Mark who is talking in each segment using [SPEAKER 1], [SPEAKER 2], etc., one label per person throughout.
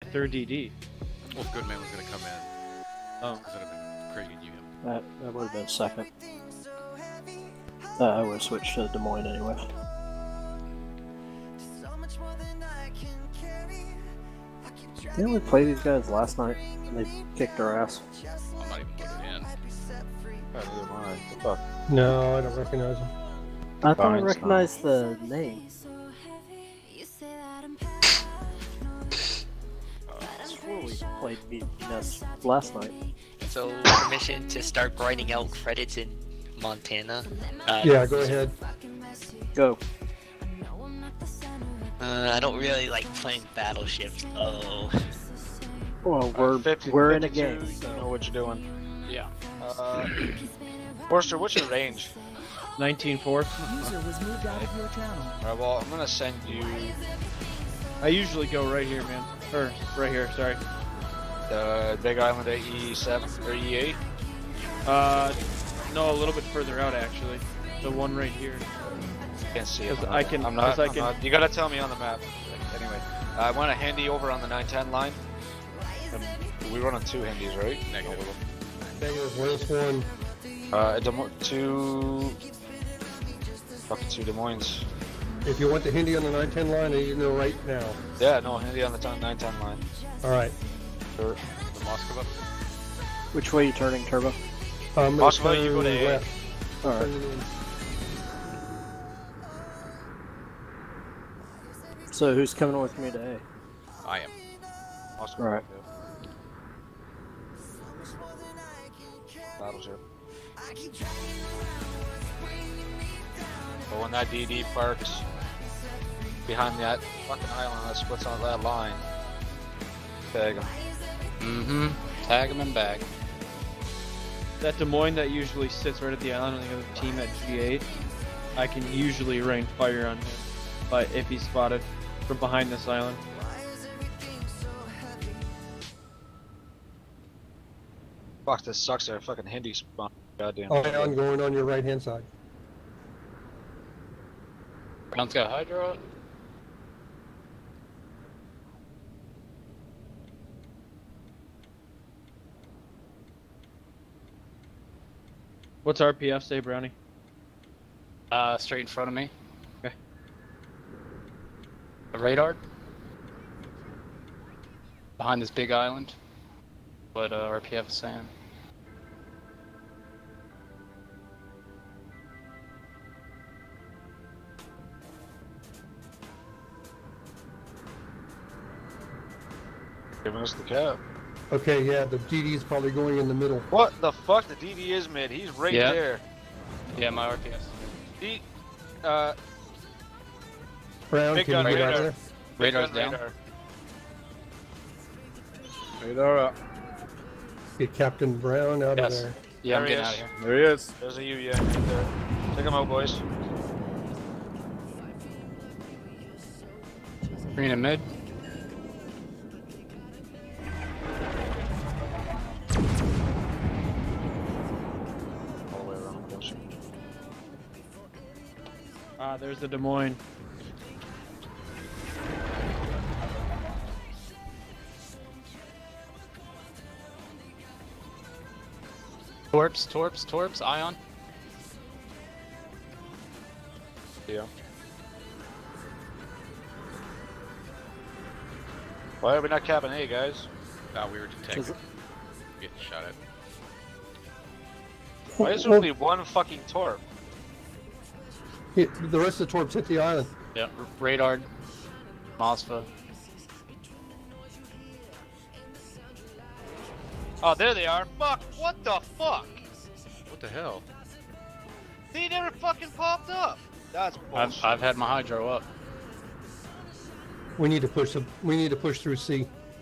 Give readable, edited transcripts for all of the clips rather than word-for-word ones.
[SPEAKER 1] third DD.
[SPEAKER 2] Well, if Goodman was going to come in,
[SPEAKER 1] Oh.
[SPEAKER 2] because it would have been Craig and you.
[SPEAKER 3] That would have been second. I would have switched to Des Moines anyway. Didn't we play these guys last night and they kicked our ass?
[SPEAKER 2] I'm not even putting it in.
[SPEAKER 4] What the fuck?
[SPEAKER 5] No, I don't recognize him.
[SPEAKER 3] I thought I
[SPEAKER 4] Fine,
[SPEAKER 3] recognized the name. I swore we played BNS last night.
[SPEAKER 6] So, permission to start grinding out credits in Montana?
[SPEAKER 5] Yeah, go ahead.
[SPEAKER 3] Go.
[SPEAKER 6] I don't really like playing battleships. Oh.
[SPEAKER 3] Well, we're in a game.
[SPEAKER 4] You know what you're doing.
[SPEAKER 2] Yeah.
[SPEAKER 4] Forster, what's your range?
[SPEAKER 1] 19-4.
[SPEAKER 7] User was moved out of your channel.
[SPEAKER 4] Alright, well, I'm gonna send you
[SPEAKER 1] I usually go right here, man. Or right here, sorry.
[SPEAKER 4] the Big Island at E7 or E8.
[SPEAKER 1] No, a little bit further out actually. The one right here.
[SPEAKER 4] Can't see it.
[SPEAKER 1] 'Cause I can-
[SPEAKER 4] I'm not,
[SPEAKER 1] 'cause I
[SPEAKER 4] I'm
[SPEAKER 1] can-
[SPEAKER 4] not- You gotta tell me on the map. Anyway, I want a handy over on the 910 line. We run on 2 handies, right?
[SPEAKER 2] Negative.
[SPEAKER 5] Negative, where's one?
[SPEAKER 4] Fucking 2 Des Moines.
[SPEAKER 5] If you want the Hindi on the 910 line, you know right now.
[SPEAKER 4] Yeah, no, handy on the 910 line.
[SPEAKER 5] Alright.
[SPEAKER 4] Sure.
[SPEAKER 2] The Moskva.
[SPEAKER 3] Which way are you turning, Turbo?
[SPEAKER 4] Possible you go to A.
[SPEAKER 5] west.
[SPEAKER 3] Alright.
[SPEAKER 5] Turning in.
[SPEAKER 3] So who's coming with me to A?
[SPEAKER 2] I am.
[SPEAKER 4] Moscow.
[SPEAKER 3] Alright.
[SPEAKER 4] Battleship. But when that DD parks behind that fucking island that splits on that line, tag him.
[SPEAKER 8] Mm-hmm. Tag him and bag.
[SPEAKER 1] That Des Moines that usually sits right at the island on the other team at G8, I can usually rain fire on him, but if he's spotted from behind this island.
[SPEAKER 4] Fuck, this sucks there. Fucking Hindi spawn. Goddamn.
[SPEAKER 5] Oh, yeah, I'm going on your right hand side.
[SPEAKER 8] Brown's got Hydro up.
[SPEAKER 1] What's RPF say, Brownie?
[SPEAKER 8] Straight in front of me.
[SPEAKER 1] Okay.
[SPEAKER 8] A radar. Behind this big island. What RPF is saying.
[SPEAKER 4] Giving us the cap.
[SPEAKER 5] Okay, yeah, the DD is probably going in the middle.
[SPEAKER 4] What the fuck? The DD is mid. He's right
[SPEAKER 8] Yeah.
[SPEAKER 4] there.
[SPEAKER 8] Yeah, my RPS.
[SPEAKER 4] D,
[SPEAKER 5] Brown,
[SPEAKER 4] Big
[SPEAKER 5] can
[SPEAKER 4] gun
[SPEAKER 5] you get out
[SPEAKER 4] radar.
[SPEAKER 5] of there?
[SPEAKER 8] Radar's
[SPEAKER 4] gun
[SPEAKER 8] down.
[SPEAKER 4] Radar up.
[SPEAKER 5] Get Captain Brown out
[SPEAKER 8] Yes.
[SPEAKER 5] of there.
[SPEAKER 8] Yeah, I'm
[SPEAKER 4] There he
[SPEAKER 8] getting out
[SPEAKER 4] is.
[SPEAKER 8] of here.
[SPEAKER 4] There he is. There's a U, yeah, right there. Take him out, boys.
[SPEAKER 8] Green and mid.
[SPEAKER 4] All the way around. Gotcha.
[SPEAKER 1] There's the Des Moines.
[SPEAKER 8] Torps, Ion.
[SPEAKER 4] Yeah. Why are we not capping A, guys?
[SPEAKER 2] We were detected. Getting shot at.
[SPEAKER 4] Why is there only one fucking torp?
[SPEAKER 5] The rest of the torps hit the island.
[SPEAKER 8] Yeah, radar. Mosfa.
[SPEAKER 4] Oh, there they are. Fuck, what the fuck?
[SPEAKER 2] What the hell?
[SPEAKER 4] They never fucking popped up. That's bullshit.
[SPEAKER 8] I've had my Hydro up.
[SPEAKER 5] We need to push through C.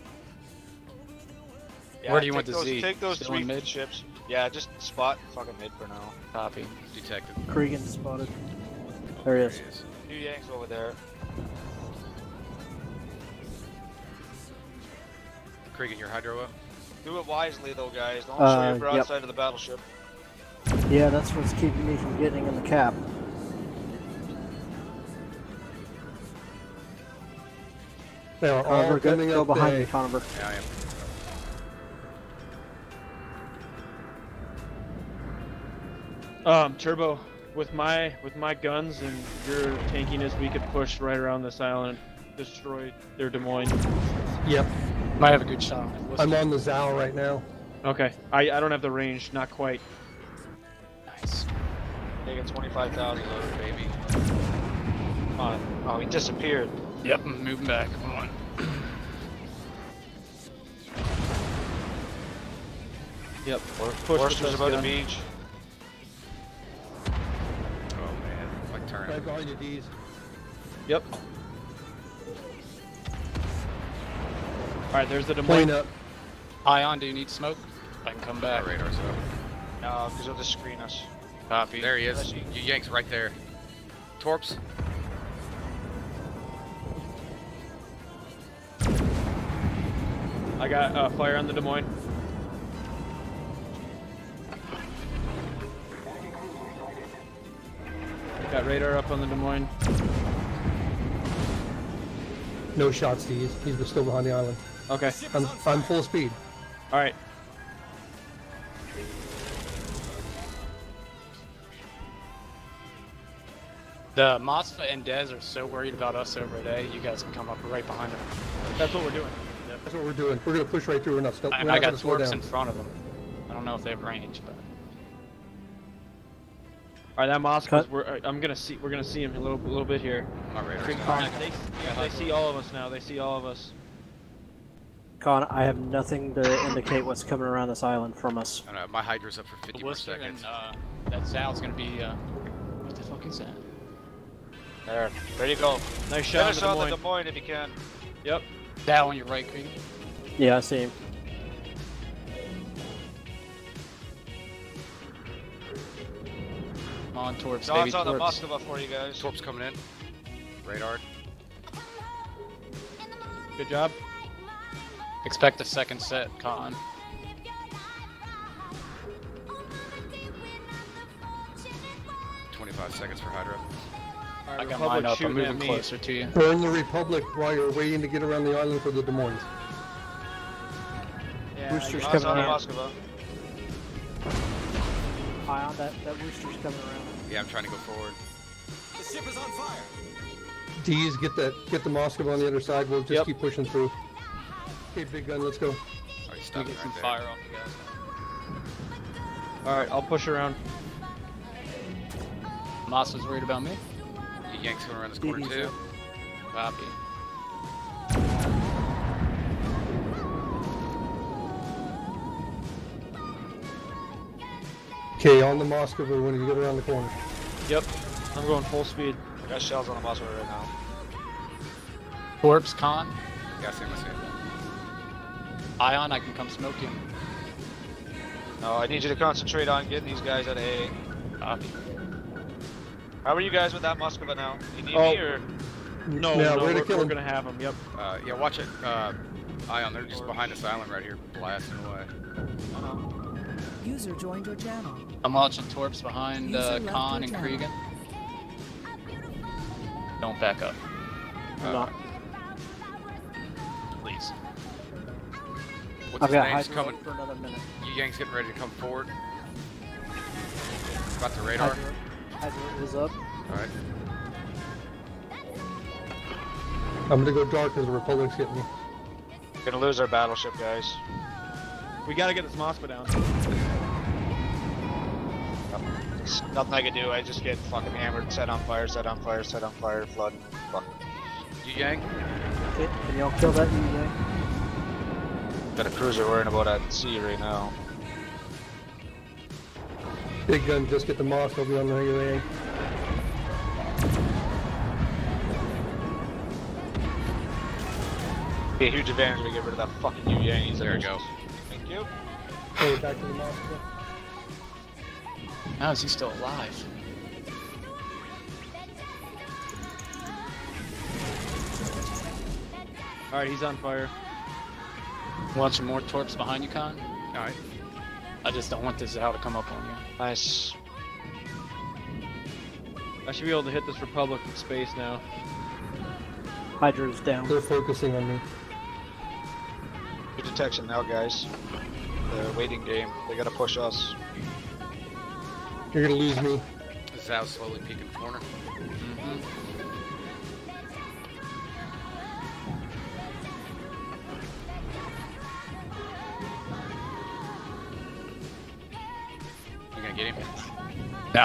[SPEAKER 4] Yeah,
[SPEAKER 8] Where do you
[SPEAKER 4] take
[SPEAKER 8] want the
[SPEAKER 4] those,
[SPEAKER 8] Z?
[SPEAKER 4] Take those
[SPEAKER 8] Still
[SPEAKER 4] 3
[SPEAKER 8] in mid?
[SPEAKER 4] ships. Yeah, just spot fucking mid for now.
[SPEAKER 8] Copy.
[SPEAKER 2] Detected.
[SPEAKER 3] Cregan spotted. There he is.
[SPEAKER 4] Two Yanks over there.
[SPEAKER 2] Krigan, your Hydro up?
[SPEAKER 4] Do it wisely though, guys. Don't show your
[SPEAKER 3] Yep.
[SPEAKER 4] broadside of the battleship.
[SPEAKER 3] Yeah, that's what's keeping me from getting in the cap.
[SPEAKER 5] They are all
[SPEAKER 3] Conover,
[SPEAKER 5] coming
[SPEAKER 3] go
[SPEAKER 5] up
[SPEAKER 3] behind
[SPEAKER 5] A.
[SPEAKER 3] me, Conover.
[SPEAKER 2] Yeah, I am.
[SPEAKER 1] Turbo, with my guns and your tankiness, we could push right around this island, destroy their Des Moines.
[SPEAKER 5] Yep.
[SPEAKER 8] Might have a good shot.
[SPEAKER 5] I'm on the Zal right now.
[SPEAKER 1] Okay, I don't have the range, not quite.
[SPEAKER 4] Nice. Taking 25,000 over, baby. Come on. Oh, he disappeared.
[SPEAKER 8] Yep, I'm moving back. Come on.
[SPEAKER 1] Yep.
[SPEAKER 4] Forster's above the beach.
[SPEAKER 2] Oh man, like turn.
[SPEAKER 5] Right behind you, D's.
[SPEAKER 1] Yep. All right, there's the Des Moines.
[SPEAKER 5] Plane up.
[SPEAKER 8] Ion, do you need smoke? I can come back.
[SPEAKER 2] Our radar's up.
[SPEAKER 4] No, because he'll just screen us.
[SPEAKER 8] Copy.
[SPEAKER 2] There he is. You Yanks right there. Torps.
[SPEAKER 1] I got fire on the Des Moines. Got radar up on the Des Moines.
[SPEAKER 5] No shots, D's. He's still behind the island.
[SPEAKER 1] Okay.
[SPEAKER 5] I'm full speed.
[SPEAKER 1] All right.
[SPEAKER 8] The Mossfa and Dez are so worried about us over at A, you guys can come up right behind them.
[SPEAKER 1] That's what we're doing.
[SPEAKER 5] That's what we're doing. We're gonna push right through. We're not we're
[SPEAKER 8] I
[SPEAKER 5] not
[SPEAKER 8] got
[SPEAKER 5] gonna slow
[SPEAKER 8] Torps
[SPEAKER 5] down.
[SPEAKER 8] in front of them. I don't know if they have range, but
[SPEAKER 1] All right, that Moscow's.
[SPEAKER 3] Cut.
[SPEAKER 1] We're gonna see him a little bit here.
[SPEAKER 2] My radar's
[SPEAKER 1] Creek
[SPEAKER 2] up.
[SPEAKER 1] Farm, they see all of us now. They see all of us.
[SPEAKER 3] Con, I have nothing to indicate what's coming around this island from us.
[SPEAKER 2] I don't know, my Hydra's up for 50
[SPEAKER 8] the
[SPEAKER 2] more
[SPEAKER 8] Worcester and
[SPEAKER 2] seconds.
[SPEAKER 8] that Zal's gonna be. What the fuck is that?
[SPEAKER 4] There. Ready to go.
[SPEAKER 1] Nice shot,
[SPEAKER 4] Finish
[SPEAKER 1] on
[SPEAKER 4] on
[SPEAKER 1] the
[SPEAKER 4] the
[SPEAKER 1] Des
[SPEAKER 4] Des
[SPEAKER 1] Moines.
[SPEAKER 4] Moines if you can.
[SPEAKER 1] Yep.
[SPEAKER 8] Zal on your right, Creed.
[SPEAKER 3] Yeah, I see him.
[SPEAKER 8] Come on, Torps,
[SPEAKER 4] John's
[SPEAKER 8] baby,
[SPEAKER 4] on the
[SPEAKER 8] Torps.
[SPEAKER 4] Moskva for you guys.
[SPEAKER 2] Torps coming in. Radar.
[SPEAKER 1] Good job.
[SPEAKER 8] Expect a second set, Con.
[SPEAKER 2] $25 seconds for Hydra.
[SPEAKER 1] All
[SPEAKER 8] I
[SPEAKER 1] right,
[SPEAKER 8] got
[SPEAKER 1] Republic
[SPEAKER 8] mine up. I'm
[SPEAKER 1] shooting
[SPEAKER 8] moving
[SPEAKER 1] at me.
[SPEAKER 8] closer to you.
[SPEAKER 5] Burn the Republic while you're waiting to get around the island for the Des Moines.
[SPEAKER 1] Yeah,
[SPEAKER 3] Rooster's
[SPEAKER 1] I
[SPEAKER 4] John's
[SPEAKER 1] got
[SPEAKER 3] coming
[SPEAKER 4] on the
[SPEAKER 3] around.
[SPEAKER 4] Moskva.
[SPEAKER 3] Ion, that rooster's coming around.
[SPEAKER 2] Yeah, I'm trying to go forward.
[SPEAKER 5] D's, get the Moscow on the other side. We'll just
[SPEAKER 1] Yep.
[SPEAKER 5] keep pushing through. Okay, big gun, let's go.
[SPEAKER 2] Oh, he's
[SPEAKER 8] We
[SPEAKER 2] stopping
[SPEAKER 8] get some
[SPEAKER 2] right
[SPEAKER 8] fire
[SPEAKER 2] there.
[SPEAKER 8] off you guys.
[SPEAKER 1] All right, I'll push around.
[SPEAKER 8] Moss was worried about me.
[SPEAKER 2] You Yanks going around this corner
[SPEAKER 3] DD's
[SPEAKER 2] too.
[SPEAKER 3] up.
[SPEAKER 8] Copy.
[SPEAKER 5] Okay, on the Moscow when you get around the corner.
[SPEAKER 1] Yep. I'm going full speed.
[SPEAKER 4] Got shells on the Moskva right now.
[SPEAKER 8] Torps, Con.
[SPEAKER 2] Yeah, I see him.
[SPEAKER 8] Ion, I can come smoke you.
[SPEAKER 4] No, I need you to concentrate on getting these guys at A.
[SPEAKER 8] Copy.
[SPEAKER 4] How are you guys with that Moskva now? You need
[SPEAKER 1] Oh.
[SPEAKER 4] me or?
[SPEAKER 1] No,
[SPEAKER 5] Yeah,
[SPEAKER 1] no,
[SPEAKER 5] we're to
[SPEAKER 1] we're,
[SPEAKER 5] kill
[SPEAKER 1] we're
[SPEAKER 5] him.
[SPEAKER 1] gonna have him. Yep.
[SPEAKER 2] Yeah, watch it. Ion, they're just behind this island right here, blasting away.
[SPEAKER 7] User joined your channel.
[SPEAKER 8] I'm launching Torps behind
[SPEAKER 7] User left
[SPEAKER 8] Con
[SPEAKER 7] your
[SPEAKER 8] and
[SPEAKER 7] channel.
[SPEAKER 8] Cregan. Don't back up,
[SPEAKER 3] I'm not.
[SPEAKER 8] please.
[SPEAKER 2] What's
[SPEAKER 3] I've
[SPEAKER 2] his
[SPEAKER 3] got
[SPEAKER 2] name's
[SPEAKER 3] Hydra
[SPEAKER 2] coming?
[SPEAKER 3] for another minute.
[SPEAKER 2] You Yanks getting ready to come forward. Got the radar.
[SPEAKER 3] Hydra is up.
[SPEAKER 2] Alright.
[SPEAKER 5] I'm gonna go dark because the Republic's getting me.
[SPEAKER 4] Gonna lose our battleship, guys.
[SPEAKER 1] We gotta get this Moscow down.
[SPEAKER 4] There's nothing I can do. I just get fucking hammered, set on fire, set on fire, set on fire, flood. Fuck.
[SPEAKER 2] You Yank.
[SPEAKER 3] Okay, can y'all kill that UA?
[SPEAKER 4] Got a cruiser worrying about at sea right now.
[SPEAKER 5] Big gun, just get the Moscow on the UA.
[SPEAKER 4] Be a huge advantage if we get rid of that fucking Yang.
[SPEAKER 2] There we go.
[SPEAKER 4] Thank you.
[SPEAKER 5] Oh, back to the Moscow.
[SPEAKER 8] How is he still alive?
[SPEAKER 1] All right, he's on fire.
[SPEAKER 8] Want some more Torps behind you, Con?
[SPEAKER 2] Alright.
[SPEAKER 8] I just don't want this Zal to come up on you.
[SPEAKER 4] Nice.
[SPEAKER 1] I should be able to hit this Republic in space now.
[SPEAKER 3] Hydra's down.
[SPEAKER 5] They're focusing on me.
[SPEAKER 9] Good detection now, guys. The waiting game. They gotta push us.
[SPEAKER 5] You're gonna lose me.
[SPEAKER 2] Zao slowly peeking the corner. You gonna get him?
[SPEAKER 8] No.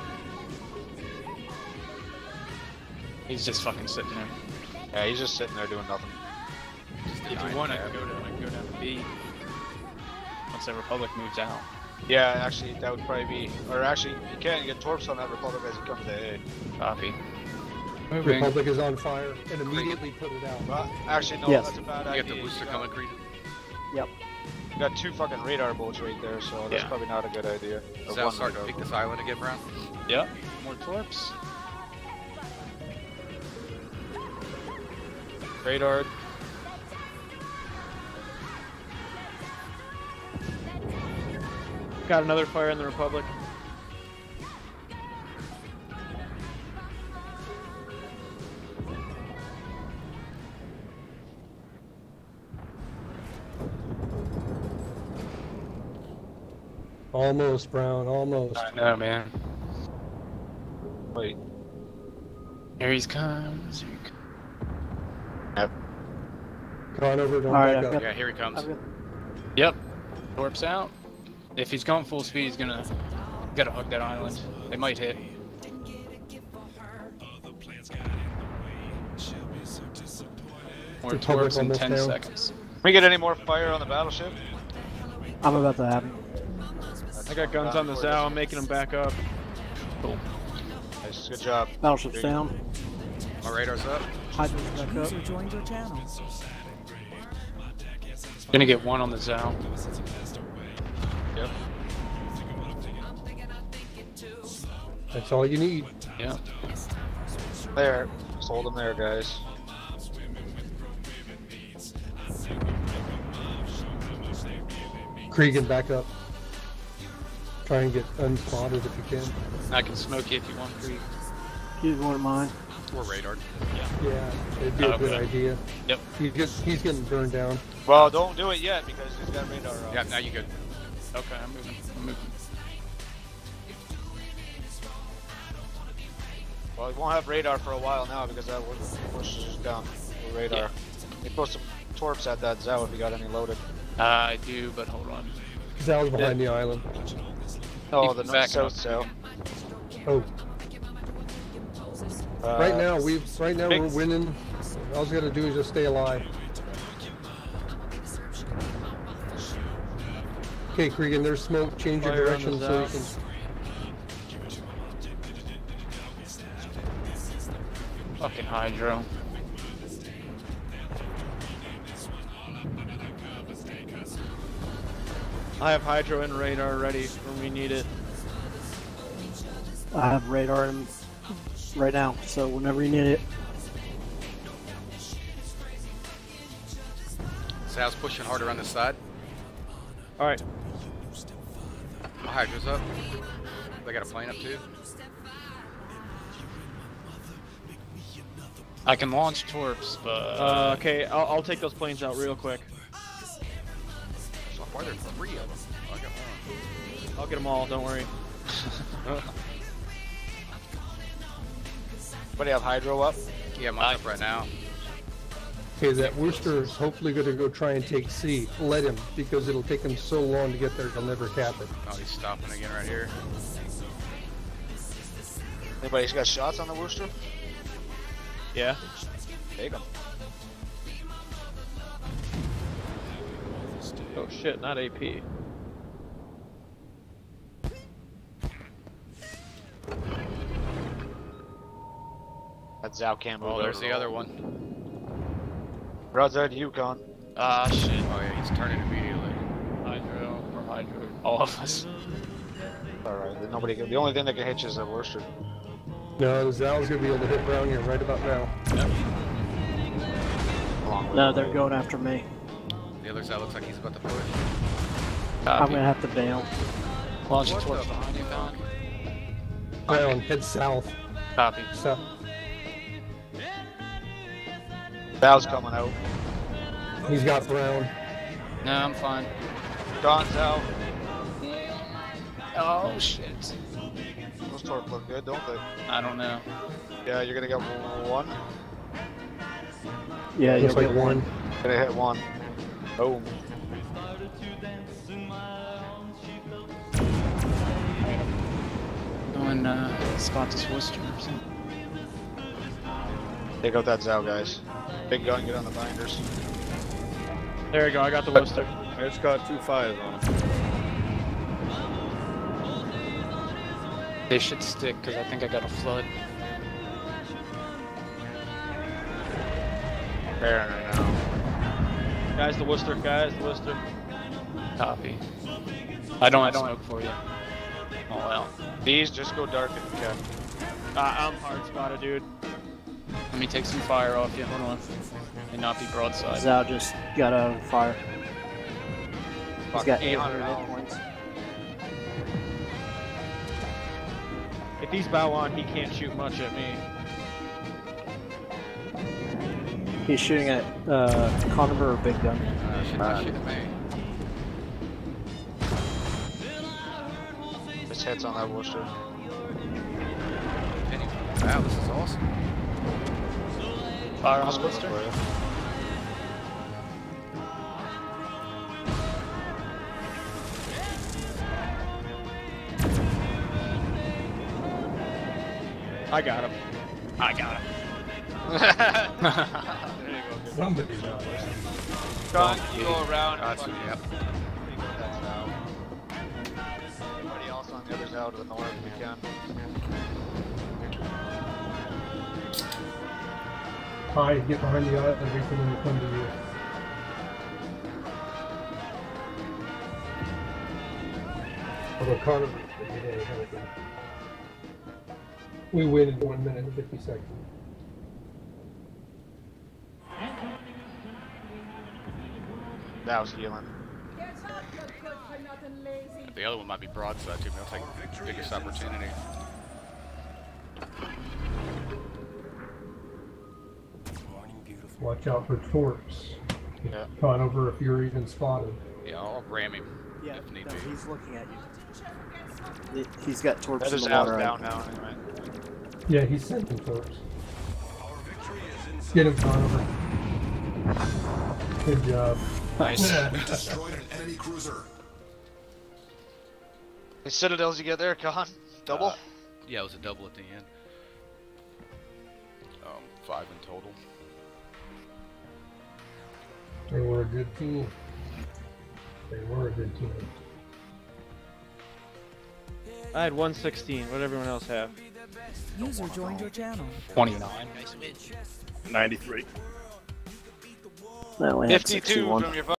[SPEAKER 8] He's just fucking sitting there.
[SPEAKER 9] Yeah, he's just sitting there doing nothing.
[SPEAKER 8] If you want, I can go down to B. Once the Republic moves out.
[SPEAKER 9] Yeah, actually, that would probably be. Or actually, you can't get torps on that Republic as you come to A.
[SPEAKER 8] Copy. Moving.
[SPEAKER 5] Republic is on fire and immediately put it out.
[SPEAKER 9] Well, actually, no,
[SPEAKER 3] Yes.
[SPEAKER 9] that's a bad
[SPEAKER 2] You
[SPEAKER 9] idea.
[SPEAKER 2] got the booster coming, Creed?
[SPEAKER 3] Yep.
[SPEAKER 9] You got 2 fucking radar bolts right there, so that's
[SPEAKER 8] Yeah.
[SPEAKER 9] probably not a good idea. Or
[SPEAKER 2] Zao
[SPEAKER 9] one
[SPEAKER 2] starting to
[SPEAKER 9] radar
[SPEAKER 2] peek
[SPEAKER 9] bolt.
[SPEAKER 2] this island again, Brown?
[SPEAKER 8] Yep. More torps. Radar.
[SPEAKER 1] Got another fire in the Republic.
[SPEAKER 5] Almost, Brown, almost.
[SPEAKER 8] I know, man.
[SPEAKER 9] Wait.
[SPEAKER 8] Here he comes. Here he comes.
[SPEAKER 5] Come on over, don't
[SPEAKER 3] Alright,
[SPEAKER 5] back
[SPEAKER 3] I've
[SPEAKER 5] up.
[SPEAKER 3] got-
[SPEAKER 2] Yeah, here he comes.
[SPEAKER 3] I've got-
[SPEAKER 8] Yep. Torps out. If he's going full speed, he's gotta hug that island. They might hit. More
[SPEAKER 5] Republic
[SPEAKER 8] torps in
[SPEAKER 5] almost
[SPEAKER 8] 10
[SPEAKER 5] down.
[SPEAKER 8] seconds.
[SPEAKER 9] Can we get any more fire on the battleship?
[SPEAKER 3] I'm about to have him.
[SPEAKER 1] I got guns on the Zao. I'm making them back up.
[SPEAKER 9] Nice, good job.
[SPEAKER 3] Battleship's down.
[SPEAKER 2] Our radar's up.
[SPEAKER 3] Hydra's back up.
[SPEAKER 7] User joined your channel.
[SPEAKER 8] Gonna get one on the Zao.
[SPEAKER 9] Yep.
[SPEAKER 5] That's all you need.
[SPEAKER 8] Yeah.
[SPEAKER 9] There. Just hold them there, guys.
[SPEAKER 5] Cregan, back up. Try and get unspotted if you can.
[SPEAKER 8] I can smoke you if you want, Creed.
[SPEAKER 3] Use one of mine.
[SPEAKER 2] We're radared.
[SPEAKER 5] Yeah, it'd be a good
[SPEAKER 8] Okay.
[SPEAKER 5] idea.
[SPEAKER 8] Yep.
[SPEAKER 5] He's getting burned down.
[SPEAKER 9] Well, don't do it yet because he's got radar up.
[SPEAKER 2] Yeah, now you good.
[SPEAKER 8] Okay, I'm moving. I'm moving.
[SPEAKER 9] Well, we won't have radar for a while now because that pushes down the radar.
[SPEAKER 8] Yeah.
[SPEAKER 9] You put some torps at that Zao if you got any loaded.
[SPEAKER 8] I do, but hold on.
[SPEAKER 5] Zal's behind the island.
[SPEAKER 9] Oh,
[SPEAKER 8] Keep
[SPEAKER 9] the
[SPEAKER 8] backing
[SPEAKER 9] north
[SPEAKER 8] up.
[SPEAKER 9] south Zao.
[SPEAKER 5] Oh, right now
[SPEAKER 9] big-
[SPEAKER 5] we're winning. All we gotta do is just stay alive. Okay, Cregan, there's smoke. Change your
[SPEAKER 1] Fire on
[SPEAKER 5] direction
[SPEAKER 1] the
[SPEAKER 5] so you
[SPEAKER 1] Zao.
[SPEAKER 5] can.
[SPEAKER 8] Fucking Hydro.
[SPEAKER 1] I have Hydro and radar ready when we need it.
[SPEAKER 3] I have radar in right now, so whenever you need it.
[SPEAKER 2] Zao's pushing harder on this side.
[SPEAKER 1] All right.
[SPEAKER 2] Hydra's up. They got a plane up too.
[SPEAKER 8] I can launch torps, but
[SPEAKER 1] Okay, I'll take those planes out real quick.
[SPEAKER 2] So far there's 3 of them. Oh, I got one.
[SPEAKER 1] I'll get them all. Don't worry.
[SPEAKER 9] Anybody have Hydro up?
[SPEAKER 2] Yeah, mine's up right now.
[SPEAKER 5] Okay, that Worcester is hopefully going to go try and take C. Let him, because it'll take him so long to get there, he'll never cap it.
[SPEAKER 2] Oh, he's stopping again right here.
[SPEAKER 9] Anybody's got shots on the Worcester?
[SPEAKER 1] Yeah.
[SPEAKER 9] Take them.
[SPEAKER 1] Oh shit, not AP.
[SPEAKER 9] That Zao can't move.
[SPEAKER 2] Oh, there's the other one.
[SPEAKER 9] Broadside Yukon.
[SPEAKER 8] ah shit.
[SPEAKER 2] Oh yeah, he's turning immediately.
[SPEAKER 8] Hydro or Hydro. All of us.
[SPEAKER 9] Alright, nobody can, the only thing that can hit you is the Worcester.
[SPEAKER 5] No, Zal's going to be able to hit Brown here right about now.
[SPEAKER 3] No, they're going after me.
[SPEAKER 2] The other side looks like he's about to push.
[SPEAKER 3] I'm
[SPEAKER 8] Copy.
[SPEAKER 3] gonna have to bail.
[SPEAKER 8] Launch
[SPEAKER 2] What
[SPEAKER 8] torps
[SPEAKER 2] the-
[SPEAKER 8] behind you, Don.
[SPEAKER 5] Brown, head south.
[SPEAKER 8] Copy.
[SPEAKER 5] South.
[SPEAKER 9] Val's coming out.
[SPEAKER 5] He's got Brown.
[SPEAKER 8] No, I'm fine.
[SPEAKER 9] Don's out.
[SPEAKER 8] Oh shit.
[SPEAKER 9] Those torp look good, don't they?
[SPEAKER 8] I don't know.
[SPEAKER 9] Yeah, you're gonna get one.
[SPEAKER 3] Yeah, you'll
[SPEAKER 5] Looks like
[SPEAKER 3] get one.
[SPEAKER 9] Gonna hit one. Boom.
[SPEAKER 8] Going spot this Worcester or something.
[SPEAKER 9] Take out that Zao, guys. Big gun, get on the binders.
[SPEAKER 1] There you go. I got the Worcester.
[SPEAKER 10] I just got 2 5s on him.
[SPEAKER 8] They should stick because I think I got a flood.
[SPEAKER 9] Fair right now.
[SPEAKER 1] Guys, the Worcester. Guys, the Worcester.
[SPEAKER 8] Copy. I don't have smoke for you. Oh well.
[SPEAKER 9] These just go dark if you can.
[SPEAKER 1] I'm hard spotted, dude.
[SPEAKER 8] Let me take some fire off you. Hold on. And not be broadside.
[SPEAKER 3] Zao just got out of the fire. He's got
[SPEAKER 9] 800
[SPEAKER 3] 800 hit
[SPEAKER 9] now.
[SPEAKER 3] points.
[SPEAKER 1] If he's bow on, he can't shoot much at me.
[SPEAKER 3] He's shooting at Conover or Big Gun.
[SPEAKER 2] Not shit at me.
[SPEAKER 9] Just hits on that Worcester.
[SPEAKER 2] Wow, this is awesome.
[SPEAKER 8] Fire on
[SPEAKER 9] I'll
[SPEAKER 8] the
[SPEAKER 9] split
[SPEAKER 8] Worcester.
[SPEAKER 9] for you.
[SPEAKER 1] I got him.
[SPEAKER 8] I got him.
[SPEAKER 9] There you go. Good.
[SPEAKER 5] Somebody got it.
[SPEAKER 9] Don, you go around and
[SPEAKER 2] Gotcha,
[SPEAKER 9] fucking
[SPEAKER 2] yep.
[SPEAKER 9] take out that Zao. Anybody else on the other Zao to the north if we can.
[SPEAKER 5] Hi, get behind the island and wait for them to come to you. Although Conover should be there ahead of them. We win in 1 minute and 50 seconds.
[SPEAKER 9] Zao's healing.
[SPEAKER 2] The other one might be broadside too, but I'll take the biggest opportunity.
[SPEAKER 5] Watch out for torps.
[SPEAKER 9] Yeah.
[SPEAKER 5] Conover if you're even spotted.
[SPEAKER 2] Yeah, I'll ram him
[SPEAKER 3] Yeah,
[SPEAKER 2] if need
[SPEAKER 3] no,
[SPEAKER 2] be.
[SPEAKER 3] he's looking at you. He's got torps
[SPEAKER 9] That
[SPEAKER 3] in
[SPEAKER 9] is
[SPEAKER 3] the
[SPEAKER 9] Zao's
[SPEAKER 3] water.
[SPEAKER 9] down now anyway.
[SPEAKER 5] Yeah, he's sending torps. Get him, Conover. Good job.
[SPEAKER 8] Nice.
[SPEAKER 11] Destroyed an enemy cruiser.
[SPEAKER 9] The Citadels you get there, Con? Double?
[SPEAKER 2] Yeah, it was a double at the end. 5 in total.
[SPEAKER 5] They were a good team. They were a good team.
[SPEAKER 1] I had 116. What did everyone else have?
[SPEAKER 7] User joined your channel.
[SPEAKER 8] 29.
[SPEAKER 10] 93.
[SPEAKER 3] No, we had
[SPEAKER 9] 52
[SPEAKER 3] 61.
[SPEAKER 9] from your